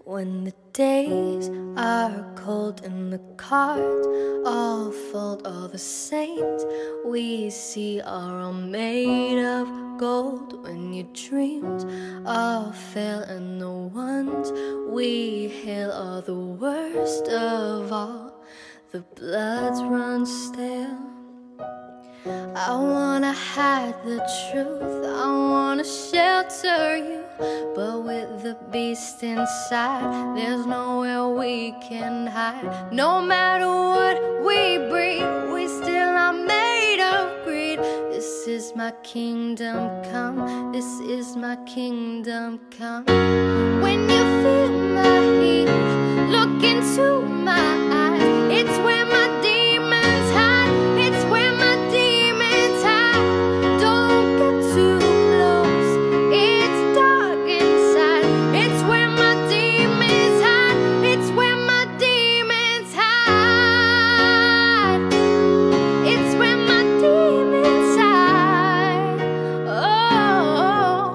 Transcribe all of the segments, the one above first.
When the days are cold and the cards all fold, all the saints we see are all made of gold. When your dreams all fail and the ones we hail are the worst of all, the bloods run stale. I wanna hide the truth, I wanna shelter you, but with the beast inside, there's nowhere we can hide. No matter what we breed, we still are made of greed. This is my kingdom come, this is my kingdom come. When you feel my heat, look into my eyes. It's where my demons hide, it's where my demons hide. Don't get too close, it's dark inside. It's where my demons hide, it's where my demons hide. It's where my demons hide. Oh,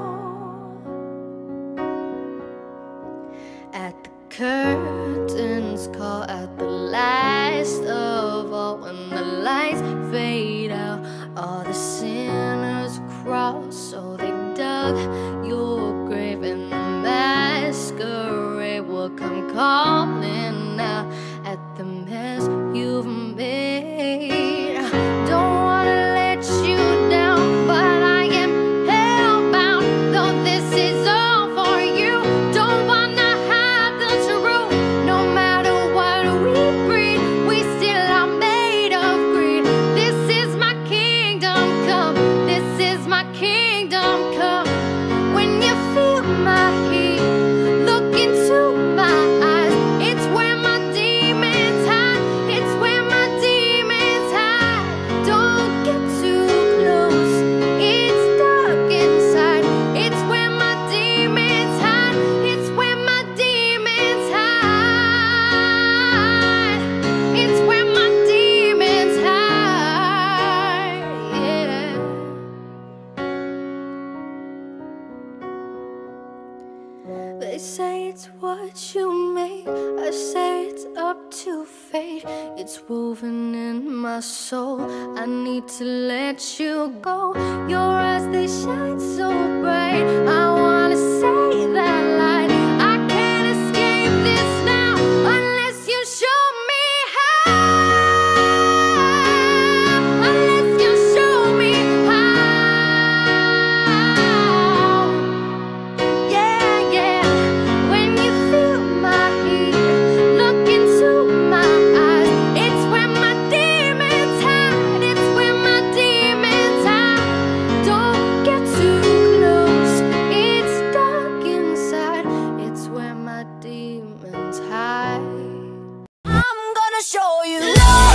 at the curtains call, at the last of all, when the lights fade out, all the sinners crawl. So they dug your grave and the masquerade will come calling out at the mess you've made. Don't wanna let you down, but I am hellbound. Though this is all for you, don't wanna hide the truth. No matter what we breed, we still are made of greed. This is my kingdom come, this is my kingdom come. When you feel my heat, look into my eyes. It's where my demons hide, it's where my demons hide. Don't get too close, it's dark inside. It's where my demons hide, it's where my demons hide. It's where my demons hide, yeah. They say it's what you make, I say it's up to fate. It's woven in my soul, I need to let you go. Your eyes, they shine so bright, I wanna say that light. I can't escape this now, unless you show me how. Unless you show me how. Yeah, yeah. When you feel my heat, look into my eyes. It's where my demons hide, it's where my demons hide. Don't get too close, it's dark inside. It's where my demons hide. I'm gonna show you love.